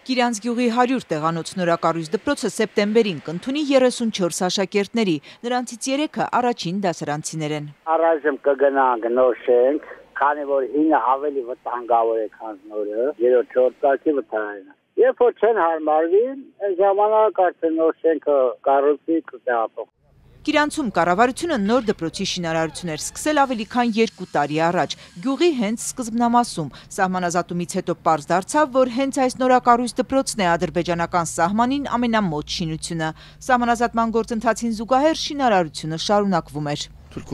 Կիրանց գյուղի 100 տեղանոց նորակառույց դպրոցը սեպտեմբերին կընդունի 34 աշակերտների, նրանցից 3-ը առաջին դասարանցիներ են։ Առայժմ կգնանք նոր շենք, քանի որ 9 ավելի վտանգավոր է, քան նորը, 3-4 տարի վտանգ է։ Երբ որ չեն հարմարվի, այս ժամանակ արդեն նոր շենքը կառուցի կտեղափոխվի։ Կիրանցում կառավարությունը նոր դպրոցի շինարարություն էր սկսել ավելի քան 2 տարի առաջ, գյուղի հենց սկզբնամասում։ Սահմանազատումից հետո պարզ դարձավ, որ հենց այս նորակառույց դպրոցն է ադրբեջանական սահմանին ամենամոտ շինությունը։ Սահմանազատման գործընթացին զուգահեռ շինարարությունը շարունակվում էր։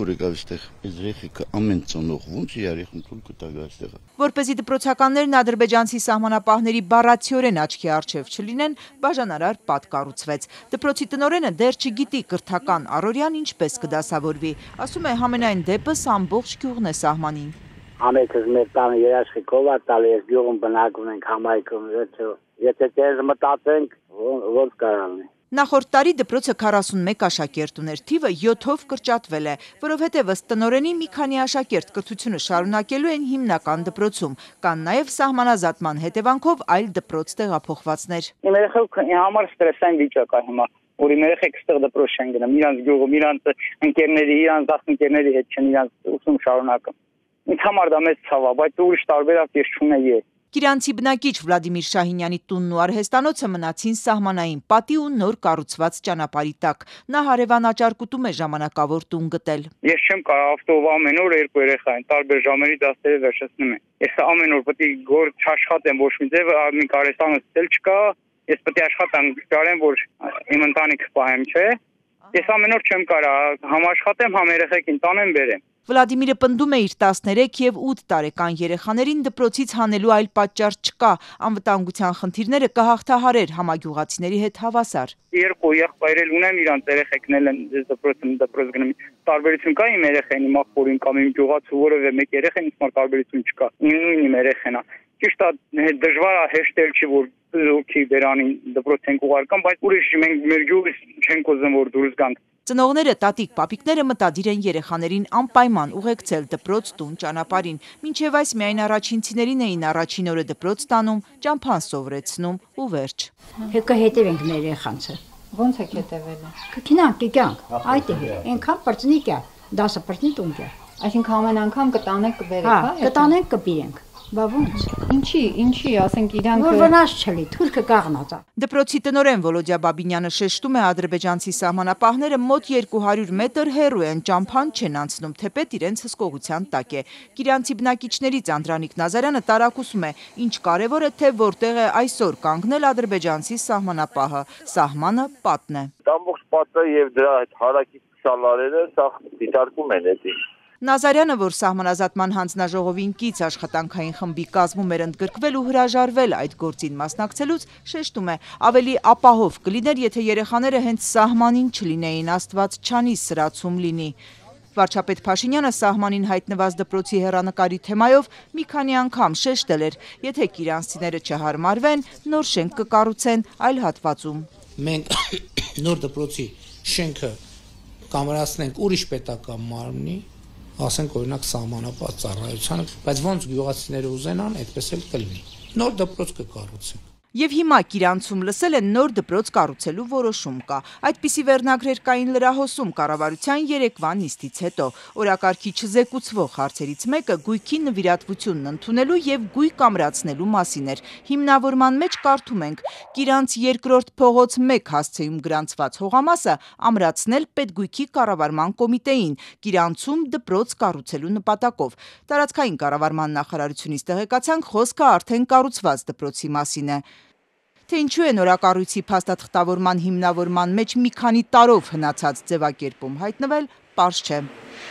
Որպեսզի դպրոցականներն ադրբեջանցի սահմանապահների բառացիորեն աչքի առջև չլինեն, բաժանարար պատ կառուցվեց։ Դպրոցի տնօրենը դեռ չգիտի կրթական առօրյան ինչպես կդասավորվի, ասում է համենայն դեպս ամբողջ գյուղն է սահմանին։ Ամենքս մեր տանը երաշխիքով է տալի, ես գյուղում բնակվում ենք համայնքում, եթե դες մտածենք, ոնց կարանի։ Նախորդ տարի դպրոցը 41 աշակերտ ուներ, թիվը 7-ով կրճատվել է, որովհետև ըստ տնօրենի մի քանի աշակերտ կրթությունը շարունակելու են հիմնական դպրոցում, կան նաև սահմանազատման հետևանքով այլ դպրոց տեղափոխվածներ։ Իմ երեխեքի համար ստրեսային վիճակ է հիմա, որ իմ երեխեք ստեղ դպրոց չեն գնում, իրանց գյուղում, իրանց ընկերների, իրանց դասընկերների հետ չեն իրանց ուսում շարունակում։ Ինձ համար դա մեծ ցավ է, բայց ուրիշ տարբերակ ես չունեի։ Կիրանցի բնակիչ Վլադիմիր Շահինյանի տունն ու արհեստանոցը մնացին սահմանային պատի ու նոր կառուցված ճանապարհի տակ։ Նա հարևան աճարկուտում է ժամանակավոր տուն գտել։ Ես չեմ կարող ավտոյով ամեն օր 2 երեխա են, տարբեր ժամերի դասերը վերջացնում եմ։ Ես ամեն օր պետք է գործ աշխատեմ, ոչ մի ձև մի կարեսանը ստել չկա, ես պետք է աշխատանք կարեմ, որ իմ ընտանիքը պահեմ, չէ։ Ես ամեն օր չեմ կարող համաշխատեմ, համ երեխեքին տանեմ բերեմ։ Վլադիմիրը պնդում է իր 13 և 8 տարեկան երեխաներին դպրոցից հանելու այլ պատճառ չկա, անվտանգության խնդիրները կհաղթահարեր համագյուղացիների հետ հավասար։ 2 եղբայր ունեմ, իրանց երեխեքն են դպրոց գնում։ Տարբերություն կա իմ երեխային, իմ աղբորին կամ իմ գյուղացու որևէ մեկ երեխային ինձ տարբերություն չկա։ Իմ երեխան է։ Ճիշտ է, դժվար է հեշտել չի, որ զոքի բերանին դպրոց ենք ուղարկան, բայց ուրիշ մենք մեր գյուղից չենք ուզում որ դուրս գանք։ Ծնողները, տատիկ, պապիկները մտադիր են երեխաներին անպայման ուղեկցել դպրոց տուն ճանապարհին, մինչև այս միայն առաջինցիներին էին առաջին օրը դպրոց տանում, ճամփան սովորեցնում ու վերջ։ Հեկա հետևենք մեր երեխանցը։ Ոնց եք հետևել։ Կգնանք, կյանք, այդ է, այնքան պրծնիկ է, 10 պրծնիկ տունք է։ Այսինքն ամեն անգամ կտանեք կբերեք, հա, կտանենք կբիրենք։ Բա ոնց։ Ինչի, ասենք իրանք որ վնաս չլի, թուրքը կաղնած է։ Դպրոցի տնօրեն Վոլոդյա Բաբինյանը շեշտում է ադրբեջանցի սահմանապահները մոտ 200 մետր հեռու են, ճամփան չեն անցնում, թեպետ իրենց հսկողության տակ է։ Կիրանցի բնակիչներից Անդրանիկ Նազարյանը տարակուսում է, ինչ կարևոր է, թե որտեղ է այսօր կանգնել ադրբեջանցի սահմանապահը, սահմանը պատն է։ Ամբողջ պատը եւ դրա այդ հարակից քսալարերը սա դիտարկում են էդի։ Նազարյանը, որ սահմանազատման հանձնաժողովին կից աշխատանքային խմբի կազմում էր ընդգրկվել ու հրաժարվել այդ գործին մասնակցելուց, շեշտում է, ավելի ապահով կլիներ, եթե երեխաները հենց սահմանին չլինեին, Աստված չանի սրացում լինի։ Վարչապետ Փաշինյանը սահմանին հայտնված դպրոցի հեռանկարի թեմայով մի քանի անգամ շեշտել էր, եթե կիրանցիները չհարմարվեն, նոր շենք կկառուցեն այլ հատվածում։ Մենք նոր դպրոցի շենքը կամրացնենք ուրիշ պետական մարմնի, ասենք օրինակ սահմանապահ ծառայությանը, բայց ոնց գյուղացիները ուզենան, այդպես էլ կլինի։ Նոր դպրոց կկառուցենք։ Եվ հիմա Կիրանցում լսել են նոր դպրոց կառուցելու որոշում կա։ Այդպիսի վերնագրեր կային լրահոսում կառավարության երեկվա նիստից հետո։ Օրակարգի չզեկուցվող հարցերից մեկը գույքի նվիրատվությունն ընդունելու եւ գույք ամրացնելու մասին էր։ Հիմնավորման մեջ կարդում ենք. Կիրանց 2-րդ փողոց 1 հասցեում գրանցված հողամասը ամրացնել պետգույքի կառավարման կոմիտեին, Կիրանցում դպրոց կառուցելու նպատակով։ Տարածքային կառավարման նախարարությունից տեղեկացանք, խոսքը արդեն կառուցված դպրոցի մասին է։ Թե ինչու է նորակառույցի փաստաթղթավորման հիմնավորման մեջ մի քանի տարով հնացած ձևակերպում հայտնվել, պարզ չէ։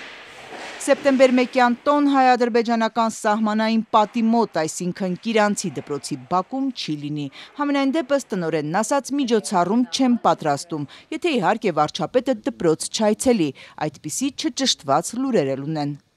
Սեպտեմբեր 1-յան տոն հայ-ադրբեջանական սահմանային պատի մոտ, այսինքն Կիրանցի դպրոցի բակում չի լինի։ Համենայն դեպս տնօրենն ասաց միջոցառում չեմ պատրաստում, եթե իհարկե վարչապետը դպրոց չայցելի, այդպիսի չճշտված լուրեր էլ ունեն։